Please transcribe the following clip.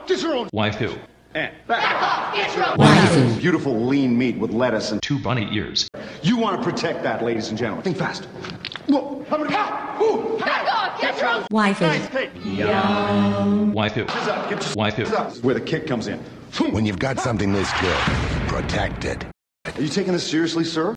Get your own Waifu. and back off. Get your own Waifu. Beautiful lean meat with lettuce and 2 bunny ears. you want to protect that, ladies and gentlemen. Think fast. Whoa, how many? Back off. Get your own. Waifu. Nice. Hey. Waifu. Waifu. Where the kick comes in. When you've got something this good, protect it. Are you taking this seriously, sir?